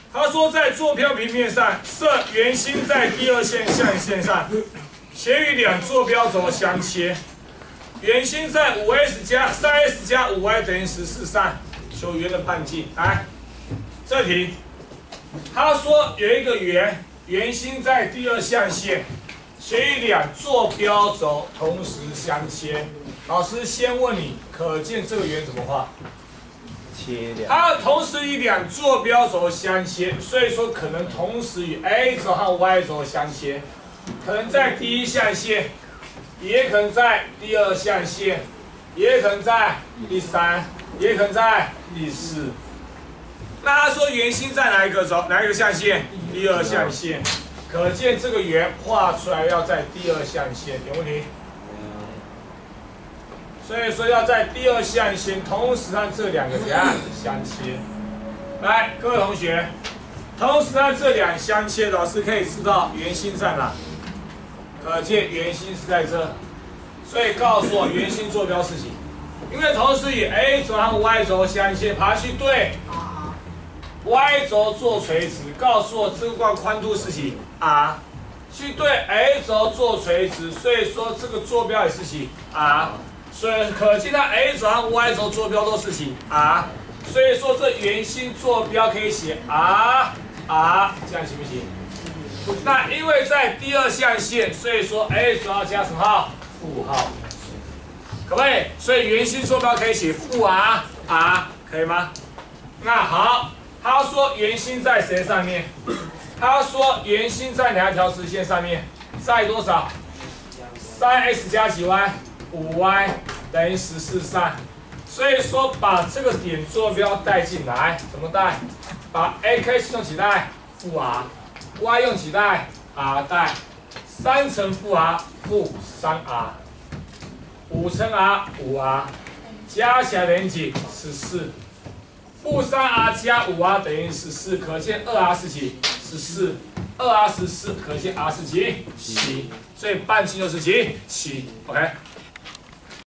他说在坐标平面上设圆心在第二象限上，斜与两坐标轴相切。圆心在5s 加3s 加5y等于14上，求圆的半径。来，这题，他说有一个圆心在第二象限，斜与两坐标轴同时相切。老师先问你，可见这个圆怎么画？ 切两。 它同时与两坐标轴相切，所以说可能同时与 a 轴和 y 轴相切，可能在第一象限，也可能在第二象限，也可能在第三，也可能在第四。那他说圆心在哪一个象限？第二象限。可见这个圆画出来要在第二象限，有问题？所以说要在第二象限同时让这两个怎样相切？来，各位同学，同时让这两相切，老师可以知道圆心在哪？可见圆心是在这，所以告诉我圆心坐标是几？因为同时与 a 轴和 y 轴相切，爬去对 y 轴做垂直，告诉我这块宽度是几 r， 去对 a 轴做垂直，所以说这个坐标也是几 r。所以可见它 a 轴和 y 轴坐标都是几 r， 所以说这圆心坐标可以写 r， 这样行不行？那因为在第二象限，所以说 a 轴要加什么号？负号，可不可以？所以圆心坐标可以写负 r， 可以吗？那好，他说圆心在谁上面？他说圆心在哪条直线上面？在多少？3x 加几 y？5y 等于14上，所以说把这个点坐标带进来，怎么带？把 x 用几代？负 r，y 用几代？ r 代，3乘负 r 负 3r， 5乘 r 5r， 加起来等于几？14，负 3r 加 5r 等于14，可见 2r 是几？14，2r 14，可见 r 是几？7，所以半径就是几？7 ，OK。